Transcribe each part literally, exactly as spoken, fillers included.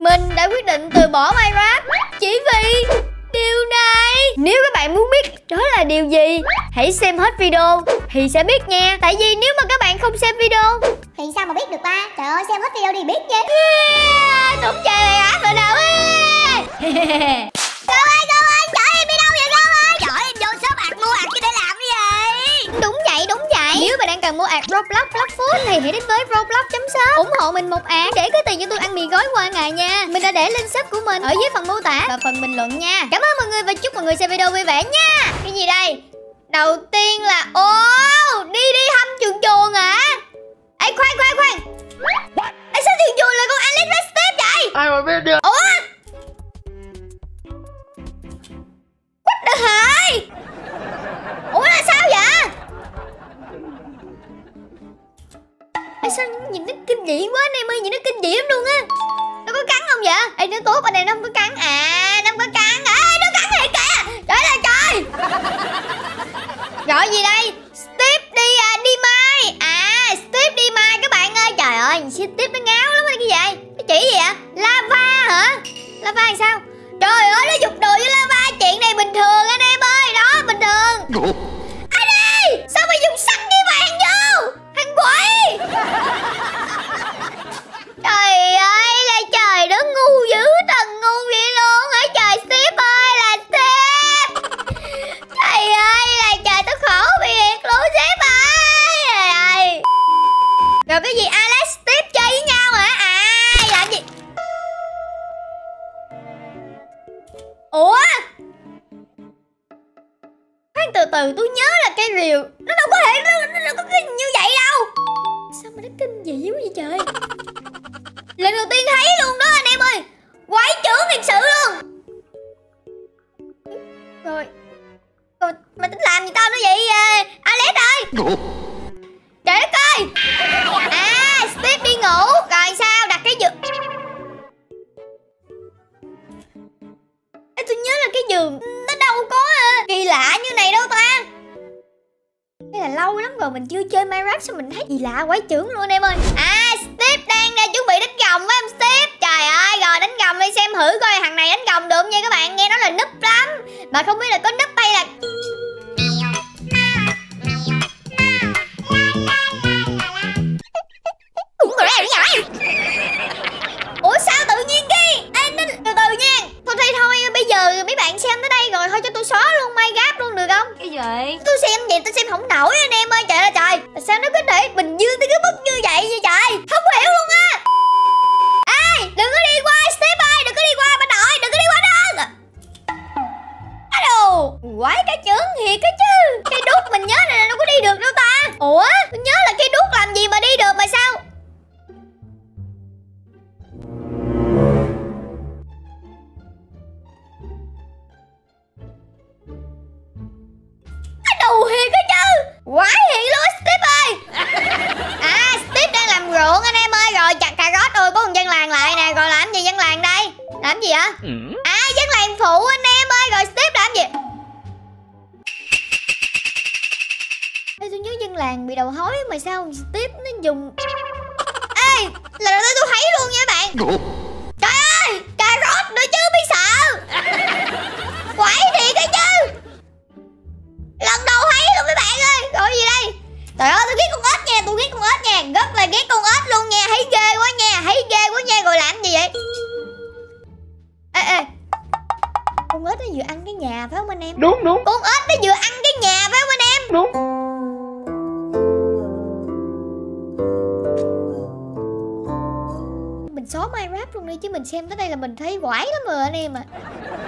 Mình đã quyết định từ bỏ Minecraft chỉ vì điều này. Nếu các bạn muốn biết đó là điều gì, hãy xem hết video thì sẽ biết nha. Tại vì nếu mà các bạn không xem video thì sao mà biết được ba? Trời ơi, xem hết video thì biết chứ. Yeah, không chơi bài ác rồi nào. Cô ơi, cô ơi, chở em đi đâu vậy cô ơi? Chở em vô shop ạc mua ạc chứ để làm cái gì? Đúng vậy, đúng vậy. Nếu bạn đang cần mua ạc Roblox Block Food thì hãy đến với roblox chấm shop, ủng hộ mình một ạc để có tiền cho tôi ăn mì gói qua ngày nha. Mình đã để link shop của mình ở dưới phần mô tả và phần bình luận nha. Cảm ơn mọi người và chúc mọi người xem video vui vẻ nha. Cái gì đây? Đầu tiên là ô oh, đi đi hâm chuồn chuồn hả? Ê khoan khoan khoan. Ê sao chuồn chuồn là con Alex với Steve vậy? Ai mà biết được. Ủa? What the hell? Ủa là sao vậy? Ê sao nhìn nó kinh dị quá anh em ơi, nhìn nó kinh dị lắm luôn á. Nó có cắn không vậy? Ê nó tốt anh này nó không có cắn. À nó không có cắn. Ê nó cắn thiệt kìa. Trời ơi trời. Gọi gì đây? Steve đi à, đi mai. À Steve đi mai các bạn ơi. Trời ơi Steve nó ngáo lắm cái gì vậy? Cái chỉ gì vậy? Lava hả? Lava thì sao? Trời ơi nó dục đồ với lava. Chuyện này bình thường anh em ơi. Đó bình thường. Anh đi. Sao mà dùng xăng với vàng vô? Thằng quỷ. Trời ơi là trời nó ngu dữ thần ngu vậy luôn hả trời Steve ơi là Steve. Trời ơi là trời tôi khổ biệt luôn Steve ơi. Trời ơi. Rồi cái gì Alex Steve chơi với nhau hả? À làm gì? Ủa? Khoan từ từ tôi nhớ là cây rìu nó đâu có thể nó, nó đâu có kinh như vậy đâu. Sao mà nó kinh dị quá vậy trời? Lần đầu tiên thấy luôn đó anh em ơi. Quái trưởng thiệt sự luôn. Rồi Rồi mày tính làm gì tao nữa vậy uh, Alex ơi? Trời đất ơi. À Steve đi ngủ. Rồi sao đặt cái giường. Ê, tôi nhớ là cái giường nó đâu có uh, kỳ lạ như này đâu ta. Đây là lâu lắm rồi mình chưa chơi Minecraft sao mình thấy gì lạ quái trưởng luôn em ơi. À Steve đang ra chuẩn bị đánh gồng với em Steve. Trời ơi rồi đánh gồng đi xem thử coi thằng này đánh gồng được nha các bạn. Nghe nói là núp lắm. Mà không biết là có núp hay là ủa sao tự nhiên cái ê nó từ từ nha. Thôi thì thôi bây giờ mấy bạn xem tới đây rồi thôi cho tôi xóa luôn Minecraft luôn được không? Cái gì? Tôi xem vậy tôi xem không nổi anh em ơi. Trời ơi trời. Sao nó có thể bình dương tới cái mức như vậy vậy trời? Không hiểu luôn á. Ê đừng có đi qua Steve ơi. Đừng có đi qua bà nội. Đừng có đi qua đó. Alo quái cái chướng thiệt cái chứ. Cây đuốc mình nhớ là đâu có đi được đâu ta. Ủa tôi nhớ là cây đuốc làm gì mà đi được mà sao? Đồ hiền cái chứ. Quái hiền luôn Steve ơi. À Steve đang làm ruộng anh em ơi. Rồi chặt cà rốt rồi có một dân làng lại nè. Rồi làm gì dân làng đây? Làm gì hả? À dân làng phụ anh em ơi. Rồi Steve làm gì? Ê tôi nhớ dân làng bị đầu hói mà sao Steve nó dùng. Ê lần đầu tiên tôi thấy luôn nha các bạn. Trời ơi cà rốt nữa chứ biết sợ. Quái thiệt cái chứ. Lần đầu thấy luôn mấy bạn ơi. Gọi gì đây? Trời ơi tôi ghét con ếch nha. Tôi ghét con ếch nha. Rất là ghét con ếch luôn nha. Thấy ghê quá nha. Thấy ghê quá nha. Rồi làm gì vậy? Ê ê con ếch nó vừa ăn cái nhà phải không anh em? Đúng đúng. Con ếch nó vừa ăn cái nhà phải không anh em? Đúng. Mình xóa Minecraft luôn đi chứ mình xem tới đây là mình thấy quải lắm rồi anh em ạ. À.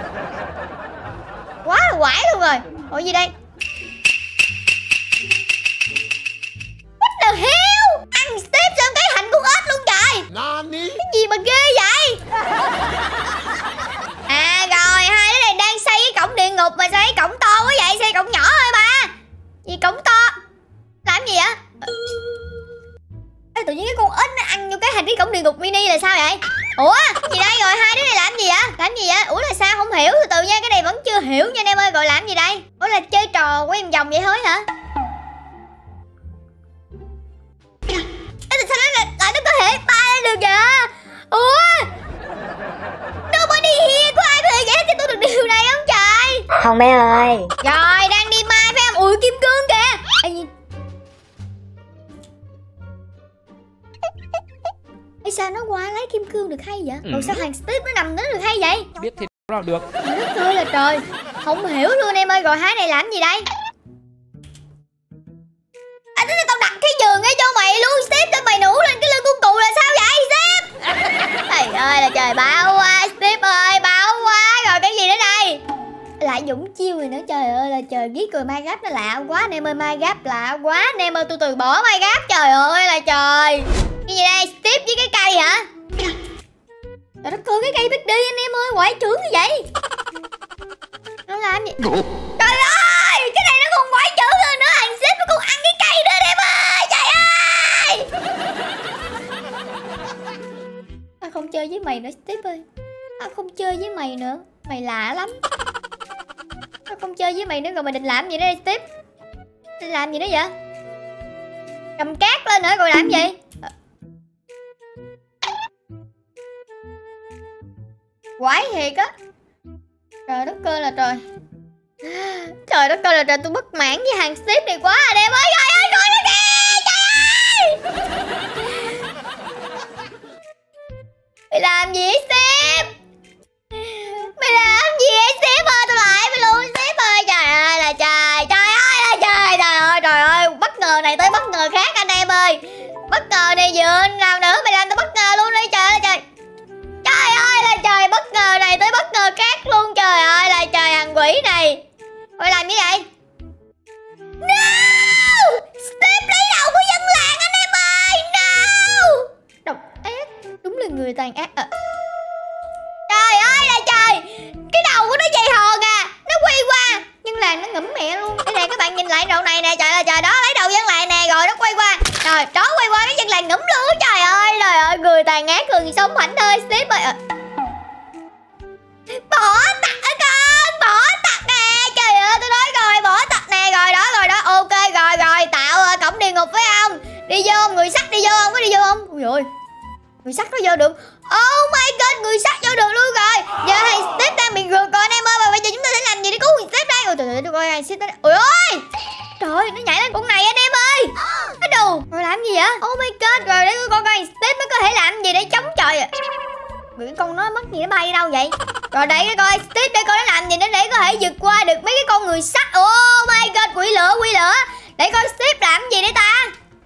Quá là quải luôn rồi. Ủa gì đây? What the hell? Ăn Steve xong cái hành con ếch luôn trời. Nani? Cái gì mà ghê vậy? À rồi hai đứa này đang xây cái cổng địa ngục mà sao cái cổng to quá vậy? Xây cổng nhỏ thôi ba. Gì cổng to? Làm gì vậy? Ê, tự nhiên cái con ếch nó ăn vô cái thành cái cổng địa ngục mini là sao vậy? Ủa gì đây rồi hai đứa này làm gì vậy? Làm gì vậy? Ủa là sao không hiểu từ từ nha. Cái này vẫn chưa hiểu nha anh em ơi. Rồi làm gì đây? Ủa là chơi trò quay vòng vòng vậy thôi hả? Ê, sao nó lại nó có thể bay lên được vậy? Ủa không bé ơi. Rồi đang đi mai phải không? Ui kim cương kìa. Ê, Ê sao nó qua lấy kim cương được hay vậy? Ủa sao thằng Steve nó nằm nó được hay vậy? Biết thì nào được. Đất ơi là trời. Không hiểu luôn em ơi. Rồi hái này làm gì đây? À thế tao đặt cái giường ấy cho mày luôn Steve. Cho mày ngủ lên cái lưng con cụ là sao vậy Steve? Trời ơi là trời báo quá Steve ơi báo quá. Rồi cái gì nữa đây? Lại Dũng chiêu rồi nữa. Trời ơi là trời ghét rồi Minecraft nó lạ quá anh em ơi. Minecraft lạ quá anh em ơi. Tôi từ bỏ Minecraft. Trời ơi là trời. Cái gì đây Steve với cái cây hả? Trời đất ơi cái cây biết đi anh em ơi. Quậy trưởng như vậy. Nó làm gì? Trời ơi cái này nó còn quậy trưởng hơn nữa. Thằng Steve nó còn ăn cái cây nữa anh em ơi. Trời ơi. Tao không chơi với mày nữa Steve ơi. Tao không chơi với mày nữa. Mày lạ lắm. Tao không chơi với mày nữa. Rồi mày định làm gì đây Steve? Định làm gì đó vậy? Cầm cát lên nữa rồi làm gì? Quái thiệt á. Trời đất ơi là trời. Trời đất ơi là trời. Tôi bất mãn với hàng Steve này quá anh em ơi. Trời ơi coi nó kìa. Trời ơi. Mày làm gì vậy Steve? Mày làm gì vậy Steve ơi? Tôi lại mày luôn Steve ơi. Trời ơi là trời. Trời ơi là trời. Trời ơi trời ơi. Bất ngờ này tới bất ngờ khác anh em ơi. Bất ngờ này vừa nào nữa mày làm tôi bất ngờ luôn đi. Trời ơi trời. Trời ơi là trời. Bất ngờ này tới bất ngờ khác luôn. Trời ơi là trời thằng quỷ này. Mày làm gì vậy? No. Steve lấy đầu của dân làng anh em ơi. No. Độc ác. Đúng là người tàn ác à. Trời ơi là trời. Cái đầu của nó dày hòn à. Nó quay qua. Dân làng nó ngẫm mẹ luôn. Đây này các bạn nhìn lại đầu này nè. Trời ơi trời đó lấy đầu dân làng nè. Rồi nó quay qua. Trời đó quay qua cái dân làng ngẫm luôn. Trời ơi trời ơi người tàn ác người sống hạnh ơi Steve ơi. Bỏ tặc ở con. Bỏ tặc nè. Trời ơi tôi nói rồi bỏ tặc nè. Rồi đó rồi đó. Ok rồi rồi. Tạo uh, cổng địa ngục phải không? Đi vô không? Người sắt đi vô không? Có đi vô không? Ui dồi. Người sắt có vô được. Oh my god. Người sắt vô được luôn rồi. Giờ thằng Steve đang bị rượt rồi anh em ơi. Và bây giờ chúng ta sẽ làm gì để cứu thằng Steve đây? Ôi trời ơi tôi coi thằng Steve đây. Ôi ơi. Trời ơi nó nhảy lên con này anh em ơi. Nó đù. Rồi làm gì vậy? Oh my god. Rồi để tôi coi coi Steve nó có thể làm gì để chống chọi à. Cái con nó mất gì nó bay đâu vậy? Rồi để coi Steve để coi nó làm gì để để có thể vượt qua được mấy cái con người sắt. Oh my god quỷ lửa quỷ lửa. Để coi Steve làm gì để ta.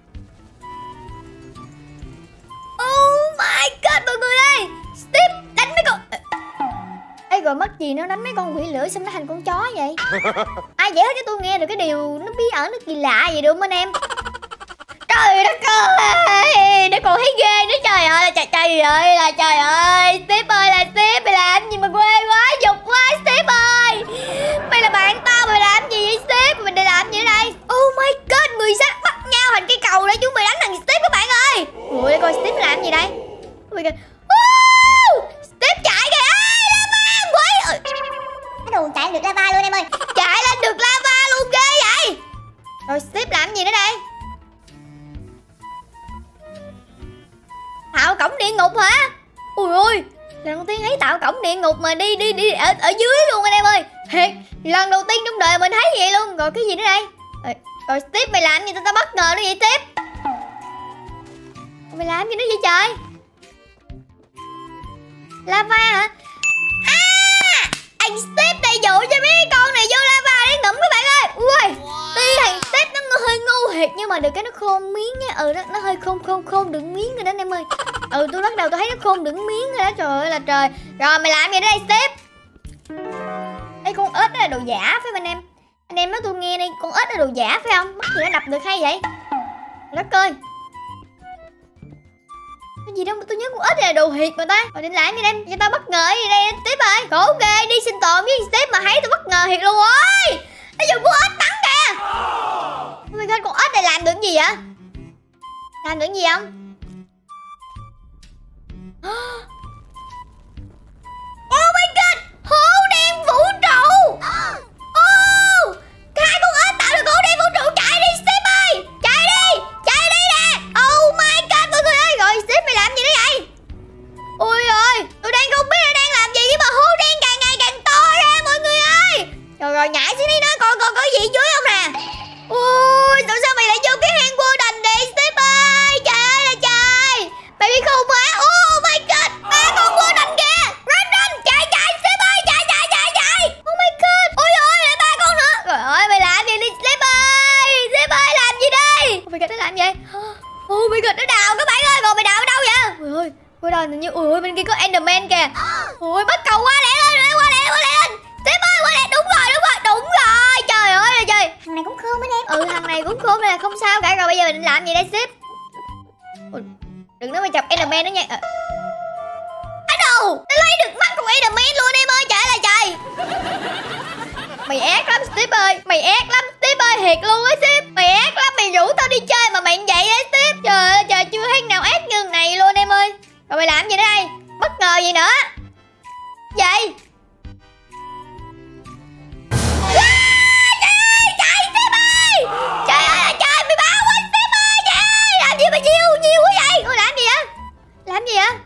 Oh my god mọi người ơi. Steve đánh mấy con. Ê rồi mất gì nó đánh mấy con quỷ lửa xong nó thành con chó vậy? Ai giải thích cho tôi nghe được cái điều nó bí ẩn nó kỳ lạ vậy được không anh em? Trời đất ơi. Nó còn thấy ghê nữa. Trời ơi là trời trời ơi là trời ơi. Steve ơi là Steve. Mày làm gì mà quê quá. Dục quá Steve ơi. Mày là bạn tao. Mày làm gì vậy Steve? Mình để làm gì ở đây? Oh my god. Người sắt bắt nhau thành cái cầu để chúng mày đánh thằng Steve các bạn ơi. Ui để coi Steve làm gì đây. Oh my god. Uh, Steve chạy kìa. Ai lava quỷ. Cái đồ chạy được lava luôn em ơi. Chạy lên được lava luôn ghê vậy. Rồi Steve làm gì nữa đây? Tạo cổng địa ngục hả? Ui ôi. Lần đầu tiên thấy tạo cổng địa ngục mà đi đi đi ở, ở dưới luôn anh em ơi. Thiệt. Lần đầu tiên trong đời mình thấy vậy luôn. Rồi cái gì nữa đây? Rồi, rồi Steve mày làm gì tao, tao bất ngờ nữa vậy Steve? Mày làm gì nữa vậy trời? Lava hả? À anh Steve đầy dụ cho mấy con này vô lava để ngủm các bạn ơi. Ui tuy thằng Steve nó hơi ngu thiệt nhưng mà được cái nó khôn miếng á. Ừ nó, nó hơi khôn khôn khôn được miếng rồi đó anh em ơi. Ừ tôi bắt đầu tôi thấy nó khôn được miếng rồi đó. Trời ơi là trời. Rồi mày làm gì đây Steve? Đây con ếch đó là đồ giả phải không anh em? Anh em nói tôi nghe đi. Con ếch là đồ giả phải không? Mắc gì nó đập được hay vậy? Đất ơi. Cái gì đâu mà tôi nhớ con ếch này là đồ thiệt mà ta. Rồi định làm gì đây? Cho tao bất ngờ gì đây Steve ơi. Khổ ghê đi sinh tồn với Steve mà thấy tôi bất ngờ thiệt luôn. Ôi nó dùng con ếch bắn kìa. Oh my god con ếch này làm được gì vậy? Làm được gì không? Oh my god hố đen vũ trụ. Oh hai con ếch tạo được hố đen vũ trụ. Chạy đi Steve ơi. Chạy đi. Chạy đi nè. Oh my god mọi người ơi. Rồi Steve mày làm gì đấy vậy? Ôi ơi tôi đang không biết là đang làm gì. Nhưng mà hố đen càng ngày càng to ra mọi người ơi. Rồi kìa. Ui bắt cầu qua lẹ lên, qua lẹ qua lẹ lên. Sếp ơi qua lẹ, đúng rồi đúng rồi đúng rồi. Trời ơi là trời. Thằng này cũng khôn mấy em. Ừ thằng này cũng khôn nên là không sao cả. Rồi bây giờ mình làm gì đây sếp? Ui, đừng nói mà chọc Enderman nữa nha. À. Á đâu, nó lấy được mắt của Enderman luôn em ơi, trời ơi là trời. Mày ác lắm Steve ơi, mày ác lắm Steve ơi, thiệt luôn á Steve. Mày ác lắm, mày rủ tao đi chơi mà mày như vậy á Steve. Trời ơi trời, chưa thấy nào ác như này luôn em ơi. Rồi mày làm gì đây? Bất ngờ gì nữa? Vậy làm gì vậy?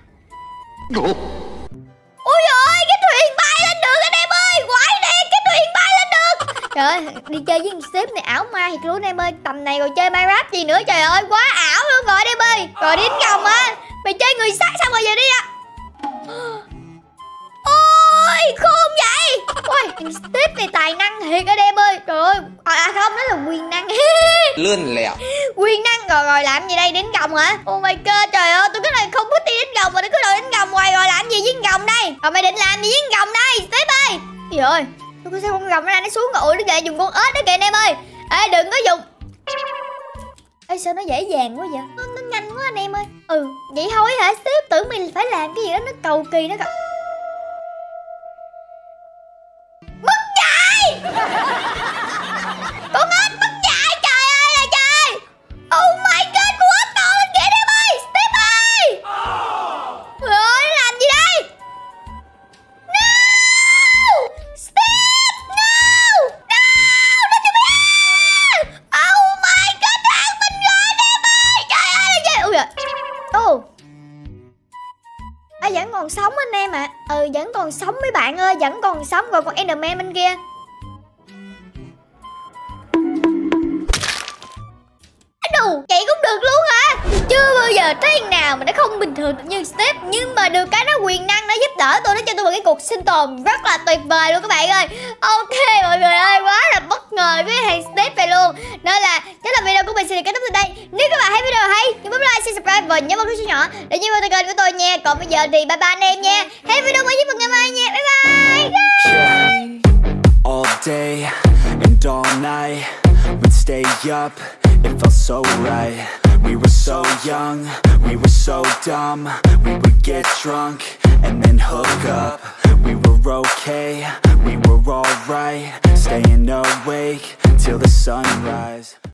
Ôi ơi, cái thuyền bay lên được anh em ơi, quái điên, cái thuyền bay lên được. Trời ơi, đi chơi với sếp này ảo ma thiệt luôn em ơi. Tầm này rồi chơi Minecraft gì nữa, trời ơi, quá ảo luôn rồi em ơi. Rồi đi đến gồng á, mày chơi người sắt xong rồi giờ đi à. Ôi, khôn vậy. Ôi, sếp này tài năng thiệt anh em ơi. Trời ơi, à không, đó là quyền năng. Lươn lẹo. Quyền năng rồi rồi làm gì đây, đến gồng hả? Oh my god, trời ơi, tôi cái này không biết đi đến gồng mà nó cứ đòi đến gồng hoài, rồi làm gì với gồng đây? Rồi mày định làm gì với gồng đây, sếp ơi? Gì ơi, tôi có xem con gồng nó ra nó xuống rồi, nó kìa, dùng con ếch đó kìa anh em ơi. Ê đừng có dùng. Ê sao nó dễ dàng quá vậy? Nó, nó nhanh quá anh em ơi. Ừ, vậy thôi hả sếp? Tưởng mình phải làm cái gì đó nó cầu kỳ nó cầu. Mất dạy. Con ếch mất dạy, trời ơi là trời. Oh my god, con ếch to lên kìa em ơi, Steve ơi. Trời ơi, nó làm gì đây? No! Steve, no! No! Nó cho mày ăn. Oh my god, nó ăn mình rồi em ơi. Trời ơi là trời. Ui à. Oh. À, vẫn còn sống anh em ạ. À. Ừ, vẫn còn sống mấy bạn ơi, vẫn còn sống. Rồi còn Enderman bên kia. Đủ, vậy cũng được luôn hả? Chưa bao giờ thấy nào mà nó không bình thường được như Steve. Nhưng mà được cái nó quyền năng, nó giúp đỡ tôi, nó cho tôi một cái cuộc sinh tồn rất là tuyệt vời luôn các bạn ơi. Ok mọi người ơi, quá là bất ngờ với thằng Steve này luôn. Nên là chắc là video của mình sẽ được kết thúc tại đây. Nếu các bạn thấy video hay, nhớ bấm like, share, subscribe và nhớ bấm nút chuông nhỏ để nhận thông kênh của tôi nha. Còn bây giờ thì bye bye anh em nha. Hẹn video mới với ngày mai nha. Bye bye. All day and all night we'd stay up, it felt so right. We were so young, we were so dumb. We would get drunk and then hook up. We were okay, we were alright, staying awake till the sunrise.